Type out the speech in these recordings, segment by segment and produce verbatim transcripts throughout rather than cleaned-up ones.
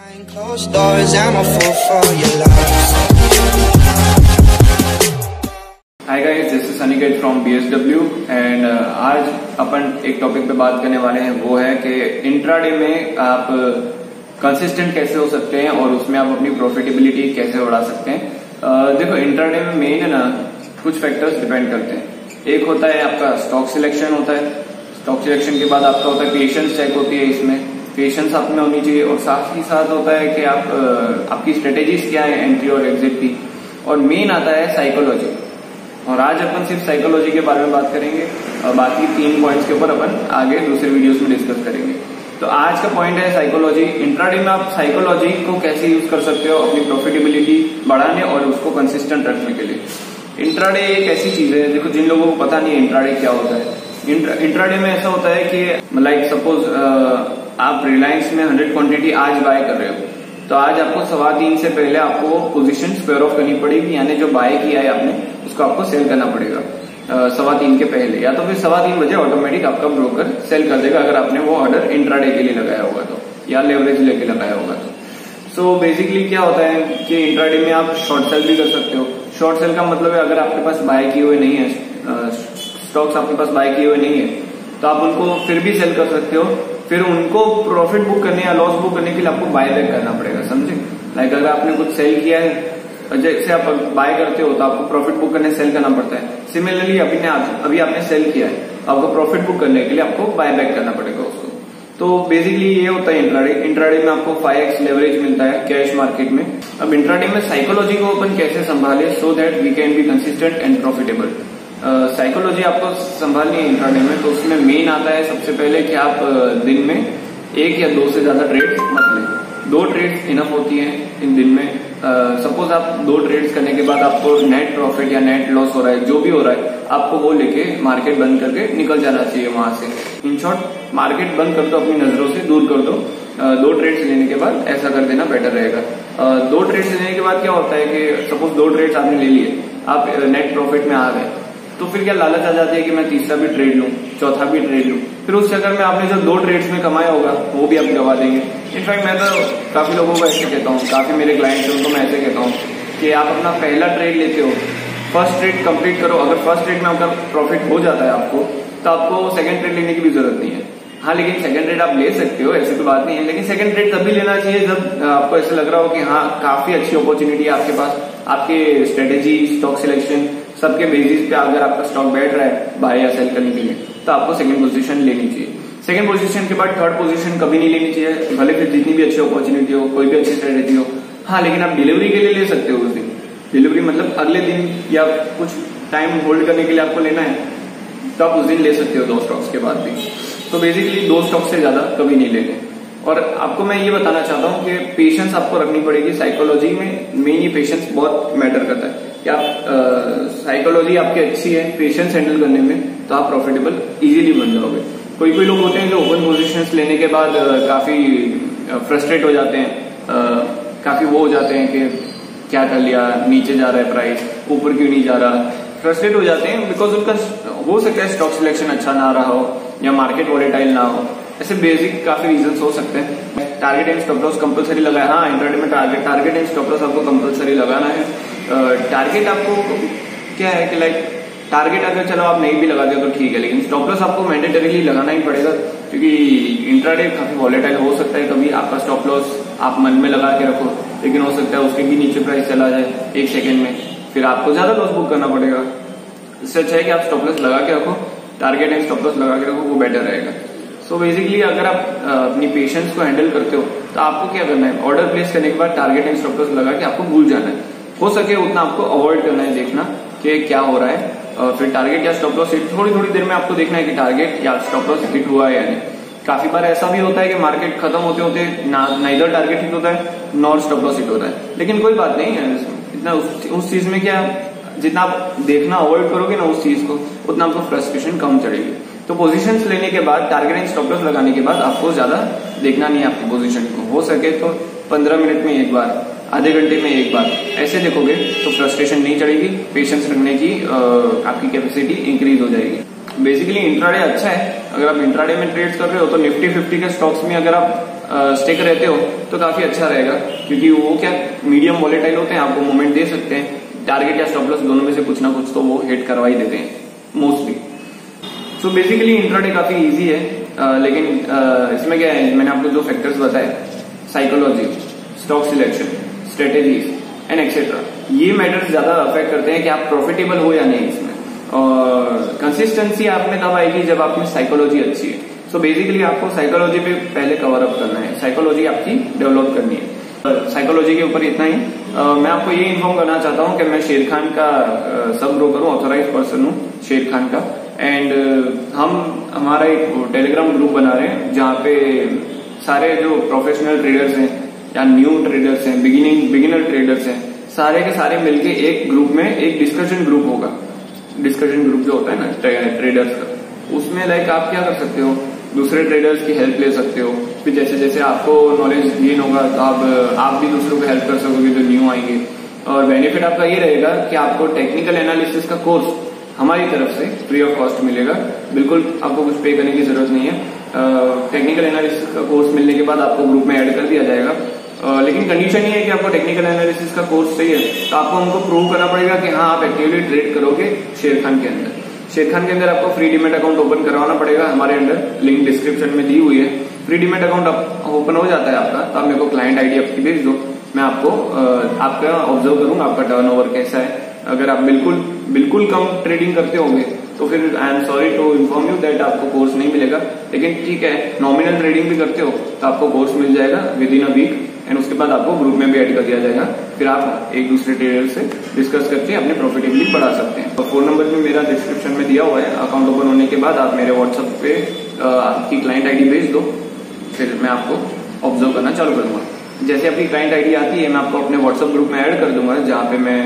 Hi guys, this is Aniket from B S W and आज अपन एक टॉपिक पे बात करने वाले हैं। वो है कि इंट्राडे में आप कंसिस्टेंट कैसे हो सकते हैं और उसमें आप अपनी प्रॉफिटेबिलिटी कैसे बढ़ा सकते हैं। uh, देखो, इंट्राडे में मेन है ना, कुछ फैक्टर्स डिपेंड करते हैं। एक होता है आपका स्टॉक सिलेक्शन होता है। स्टॉक सिलेक्शन के बाद आपका होता है पेशेंस चेक होती है। इसमें पेशेंस आप में होनी चाहिए और साथ ही साथ होता है कि आप आपकी स्ट्रेटेजीज क्या है एंट्री और एग्जिट की। और मेन आता है साइकोलॉजी। और आज अपन सिर्फ साइकोलॉजी के बारे में बात करेंगे और बाकी तीन पॉइंट्स के ऊपर अपन आगे दूसरे वीडियोस में डिस्कस करेंगे। तो आज का पॉइंट है साइकोलॉजी। इंट्राडे में आप साइकोलॉजी को कैसे यूज कर सकते हो अपनी प्रॉफिटेबिलिटी बढ़ाने और उसको कंसिस्टेंट रखने के लिए। इंट्राडे एक ऐसी चीज है, देखो जिन लोगों को पता नहीं है इंट्राडे क्या होता है। इंट्राडे में ऐसा होता है कि लाइक सपोज आप रिलायंस में हंड्रेड क्वांटिटी आज बाय कर रहे हो, तो आज आपको सवा तीन से पहले आपको पोजीशन स्क्वायर ऑफ करनी पड़ेगी, यानी जो बाय किया है आपने उसको आपको सेल करना पड़ेगा सवा तीन के पहले, या तो फिर सवा तीन बजे ऑटोमेटिक आपका ब्रोकर सेल कर देगा अगर आपने वो ऑर्डर इंट्राडे के लिए लगाया होगा तो, या लेवरेज लेके लगाया होगा तो। सो बेसिकली क्या होता है कि इंट्राडे में आप शॉर्ट सेल भी कर सकते हो। शॉर्ट सेल का मतलब है अगर आपके पास बाय किए हुए नहीं है, स्टॉक्स आपके पास बाय किए हुए नहीं है, तो आप उनको फिर भी सेल कर सकते हो। फिर उनको प्रॉफिट बुक करने या लॉस बुक करने के लिए आपको बाय बैक करना पड़ेगा, समझे। लाइक अगर आपने कुछ सेल किया है, जैसे आप बाय करते हो तो आपको प्रॉफिट बुक करने सेल करना पड़ता है। सिमिलरली अभी ने अभी आपने सेल किया है, आपको प्रॉफिट बुक करने के लिए आपको बाय बैक करना पड़ेगा उसको। तो बेसिकली ये होता है इंट्राडे। इंट्राडे में आपको फाइव एक्स लेवरेज मिलता है कैश मार्केट में। अब इंट्राडे में साइकोलॉजी को अपन कैसे संभाले so that we can be consistent and profitable. Psychology uh, आपको संभालनी है इंट्राडे में, तो उसमें मेन आता है सबसे पहले कि आप uh, दिन में एक या दो से ज्यादा ट्रेड्स मत लें। दो ट्रेड्स इनफ होती हैं इन दिन में। सपोज uh, आप दो ट्रेड्स करने के बाद आपको नेट प्रॉफिट या नेट लॉस हो रहा है, जो भी हो रहा है, आपको वो लेके मार्केट बंद करके निकल जाना चाहिए वहां से। इन शॉर्ट, मार्केट बंद कर दो, अपनी नजरों से दूर कर दो। uh, दो ट्रेड्स लेने के बाद ऐसा कर देना बेटर रहेगा। uh, दो ट्रेड्स लेने के बाद क्या होता है कि सपोज दो ट्रेड्स आपने ले लिए, आप नेट प्रॉफिट में आ गए, तो फिर क्या लालच आ जाती है कि मैं तीसरा भी ट्रेड लूं, चौथा भी ट्रेड लूं। फिर उस चक्कर में आपने जो दो ट्रेड्स में कमाया होगा वो भी आप गवा देंगे। इनफैक्ट मैं तो काफी लोगों को ऐसे कहता हूँ, काफी मेरे क्लाइंट्स हैं उनको मैं ऐसे कहता हूँ कि आप अपना पहला ट्रेड लेते हो, फर्स्ट ट्रेड कंप्लीट करो। अगर फर्स्ट ट्रेड में आपका प्रॉफिट हो जाता है आपको, तो आपको सेकंड ट्रेड लेने की भी जरूरत नहीं है। हाँ, लेकिन सेकंड ट्रेड आप ले सकते हो, ऐसी तो बात नहीं है, लेकिन सेकंड ट्रेड तभी लेना चाहिए जब आपको ऐसा लग रहा हो कि हाँ काफी अच्छी अपॉर्चुनिटी है आपके पास, आपके स्ट्रेटेजी, स्टॉक सिलेक्शन सबके बेसिस पे अगर आपका स्टॉक बैठ रहा है बाय या सेल करने के लिए, तो आपको सेकंड पोजीशन लेनी चाहिए। सेकंड पोजीशन के बाद थर्ड पोजीशन कभी नहीं लेनी चाहिए, भले फिर जितनी भी अच्छी अपॉर्चुनिटी हो, कोई भी अच्छी स्ट्रेटेजी हो। हाँ, लेकिन आप डिलीवरी के लिए ले सकते हो उस दिन। डिलीवरी मतलब अगले दिन या कुछ टाइम होल्ड करने के लिए आपको लेना है, तो आप उस दिन ले सकते हो दो स्टॉक्स के बाद भी। तो बेसिकली दो स्टॉक से ज्यादा कभी नहीं लेने। और आपको मैं ये बताना चाहता हूँ कि पेशेंस आपको रखनी पड़ेगी। साइकोलॉजी में मेन ये पेशेंस बहुत मैटर करता है कि आप साइकोलॉजी आपकी अच्छी है पेशेंस हैंडल करने में, तो आप प्रॉफिटेबल इजीली बन जाओगे। कोई कोई लोग होते हैं जो ओपन पोजीशंस लेने के बाद uh, काफी फ्रस्ट्रेट हो जाते हैं, uh, काफी वो हो जाते हैं कि क्या कर लिया, नीचे जा रहा है प्राइस, ऊपर क्यों नहीं जा रहा। फ्रस्ट्रेट हो जाते हैं बिकॉज उनका हो सकता है स्टॉक सिलेक्शन अच्छा ना रहा हो या मार्केट वॉलेटाइल ना हो। ऐसे बेसिक काफी रीजंस हो सकते हैं। Target and stop loss compulsory लगाए। हाँ, इंट्राडे में target target and stop loss आपको कंपलसरी लगाना है। टारगेट uh, आपको क्या है कि लाइक टारगेट अगर चलो आप नहीं भी लगाते हो तो ठीक है, लेकिन स्टॉप लॉस आपको मैंडेटरीली लगाना ही पड़ेगा, क्योंकि इंट्राडे काफी वॉलेटाइल हो सकता है। कभी आपका स्टॉप लॉस आप मन में लगा के रखो, लेकिन हो सकता है उसके भी नीचे प्राइस चला जाए एक सेकेंड में, फिर आपको ज्यादा लॉस बुक करना पड़ेगा। इससे अच्छा है कि आप स्टॉप लॉस लगा के रखो, टारगेट एंड स्टॉप लॉस लगा के रखो, वो बेटर रहेगा। सो बेसिकली अगर आप अपनी पेशेंस को हैंडल करते हो तो आपको क्या करना है, ऑर्डर प्लेस करने के बाद टारगेट एंड स्टॉप लॉस लगा के आपको भूल जाना है। हो सके उतना आपको अवॉइड करना है, देखना कि क्या हो रहा है। और फिर टारगेट या स्टॉप लॉस हिट थोड़ी थोड़ी देर में आपको देखना है कि टारगेट या स्टॉप लॉस हिट हुआ है या नहीं। काफी बार ऐसा भी होता है कि मार्केट खत्म होते होते ना इधर टारगेट हिट होता है नॉर स्टॉप लॉस हिट होता है, लेकिन कोई बात नहीं है इतना। उस, उस चीज में क्या, जितना आप देखना अवॉइड करोगे ना उस चीज को, उतना आपको फ्रस्ट्रेशन कम चढ़ेगी। तो पोजीशंस लेने के बाद, टारगेट एंड स्टॉप लॉस लगाने के बाद आपको ज्यादा देखना नहीं है आपकी पोजीशन को। हो सके तो पंद्रह मिनट में एक बार, आधे घंटे में एक बार ऐसे देखोगे तो फ्रस्ट्रेशन नहीं चढ़ेगी, पेशेंस रखने की आ, आपकी कैपेसिटी इंक्रीज हो जाएगी। बेसिकली इंट्राडे अच्छा है। अगर आप इंट्राडे में ट्रेड्स कर रहे हो तो निफ्टी फिफ्टी के स्टॉक्स में अगर आप स्टिक रहते हो तो काफी अच्छा रहेगा, क्योंकि वो क्या मीडियम वॉलेटाइल होते हैं, आपको मूवमेंट दे सकते हैं, टारगेट या स्टॉप लॉस दोनों में से कुछ ना कुछ तो वो हिट करवा ही देते हैं मोस्टली। सो बेसिकली इंट्राडे काफी इजी है, आ, लेकिन आ, इसमें क्या है, मैंने आपको जो फैक्टर्स बताए, psychology, stock selection, strategies and etcetera, ये मैटर्स ज्यादा अफेक्ट करते हैं कि आप प्रॉफिटेबल हो या नहीं इसमें। और कंसिस्टेंसी आप में तब आएगी जब आप में साइकोलॉजी अच्छी है। सो so बेसिकली आपको साइकोलॉजी पे पहले कवर अप करना है, साइकोलॉजी आपकी डेवलप करनी है। साइकोलॉजी के ऊपर इतना ही। uh, मैं आपको ये इन्फॉर्म करना चाहता हूँ कि मैं शेर खान का सब ब्रोकर हूँ, ऑथोराइज पर्सन हूँ शेर खान का। एंड uh, हम हमारा एक टेलीग्राम ग्रुप बना रहे हैं जहाँ पे सारे जो प्रोफेशनल ट्रेडर्स हैं या न्यू ट्रेडर्स हैं, बिगिनिंग बिगिनर ट्रेडर्स हैं, सारे के सारे मिलके एक ग्रुप में एक डिस्कशन ग्रुप होगा। डिस्कशन ग्रुप जो होता है ना ट्रेडर्स का, उसमें लाइक आप क्या कर सकते हो, दूसरे ट्रेडर्स की हेल्प ले सकते हो। फिर जैसे जैसे आपको नॉलेज गेन होगा तो आप आप भी दूसरों को हेल्प कर सकोगे जो न्यू आएंगे। और बेनिफिट आपका ये रहेगा कि आपको टेक्निकल एनालिसिस का कोर्स हमारी तरफ से फ्री ऑफ कॉस्ट मिलेगा, बिल्कुल आपको कुछ पे करने की जरूरत नहीं है। टेक्निकल एनालिसिस का कोर्स मिलने के बाद आपको ग्रुप में ऐड कर दिया जाएगा। Uh, लेकिन कंडीशन ये है कि आपको टेक्निकल एनालिसिस का कोर्स चाहिए तो आपको हमको प्रूव करना पड़ेगा कि हाँ आप एक्टिवली ट्रेड करोगे शेर खान के अंदर। शेर खान के अंदर आपको फ्री डीमेट अकाउंट ओपन करवाना पड़ेगा हमारे अंडर, लिंक डिस्क्रिप्शन में दी हुई है। फ्री डीमेट अकाउंट ओपन हो जाता है आपका, तो आप मेरे को क्लाइंट आईडी आपकी भेज दो, मैं आपको आपका ऑब्जर्व करूंगा आपका टर्नओवर कैसा है। अगर आप बिल्कुल बिल्कुल कम ट्रेडिंग करते होंगे तो फिर I am sorry to inform you that आपको कोर्स नहीं मिलेगा। लेकिन ठीक है, नॉमिनल ट्रेडिंग भी करते हो तो आपको कोर्स मिल जाएगा within a week, and उसके बाद आपको ग्रुप में भी ऐड कर दिया जाएगा। फिर आप एक दूसरे ट्रेडर से डिस्कस करके अपने प्रॉफिटेबिलिटी बढ़ा सकते हैं। तो फोन नंबर भी मेरा डिस्क्रिप्शन में दिया हुआ है। अकाउंट ओपन होने के बाद आप मेरे व्हाट्सएप पे आपकी क्लाइंट आईडी भेज दो, फिर मैं आपको ऑब्जर्व करना चालू कर दूंगा। जैसे आपकी क्लाइंट आईडी आती है मैं आपको अपने व्हाट्सएप ग्रुप में ऐड कर दूंगा, जहाँ पे मैं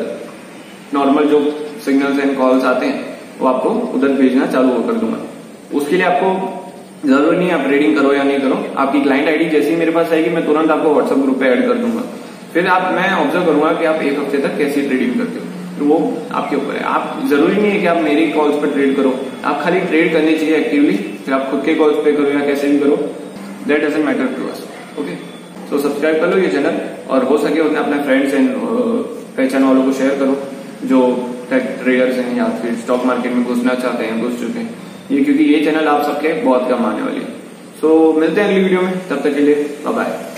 नॉर्मल जो सिग्नल्स एंड कॉल्स आते हैं वो आपको उधर भेजना चालू कर दूंगा। उसके लिए आपको जरूरी नहीं आप ट्रेडिंग करो या नहीं करो, आपकी क्लाइंट आईडी जैसे ही मेरे पास आएगी मैं तुरंत आपको व्हाट्सएप ग्रुप पे ऐड कर दूंगा। फिर आप मैं ऑब्जर्व करूंगा कि आप एक हफ्ते तक कैसी ट्रेडिंग करते हो, तो वो आपके ऊपर है। आप जरूरी नहीं है कि आप मेरी कॉल्स पर ट्रेड करो, आप खाली ट्रेड करनी चाहिए एक्टिवली। फिर आप खुद के कॉल्स पे करो या कैसे भी करो, that doesn't matter to us. Okay, so subscribe कर लो ये चैनल, और हो सके उतना अपने फ्रेंड्स एंड पहचान वालों को शेयर करो जो ट्रेडर्स हैं या फिर स्टॉक मार्केट में घुसना चाहते हैं, घुस चुके हैं ये, क्योंकि ये चैनल आप सबके बहुत काम आने वाली है। सो मिलते हैं अगली वीडियो में, तब तक के लिए बाय बाय।